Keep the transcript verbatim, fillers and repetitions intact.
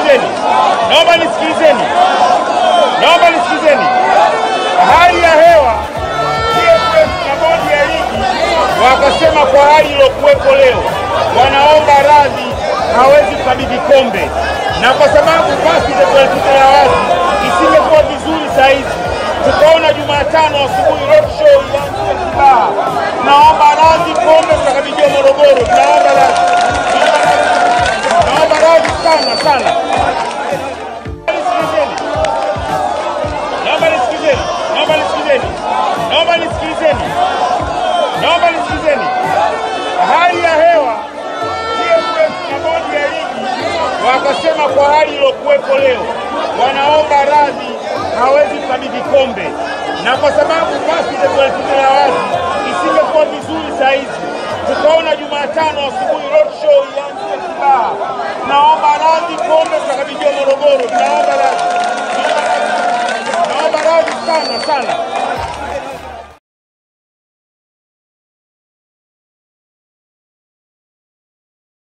nisikilizeni. Naomba nisikilizeni. Naomba nisikilizeni. Hali ya hewa T F F na bodi ya ligi wakasema kwa hali iliyokuwepo leo wanaomba radhi, hawezi kukabidhi kombe, na kwa sababu basi ndio ya wazi isingekuwa vizuri saa hizi tukaona Jumatano asubuhi road show ya Kibaha. Naomba radhi, kombe tutakabidhiwa Morogoro. Naomba radhi. Naomba radhi sana sana. Naomba nisikilizeni. Naomba nisikilizeni. Naomba nisikilizeni. Naomba nisikilizeni. Hali ya hewa T F F na bodi ya ligi wakasema kwa hali iliyokuwepo leo wanaomba radhi, hawezi kukabidhi kombe, na kwa sababu basi ndio ya wazi isingekuwa vizuri saa hizi tukaona Jumatano asubuhi road show ya Kibaha. Naomba radhi, kombe tutakabidhiwa Morogoro. Naomba radhi. Naomba radhi sana sana.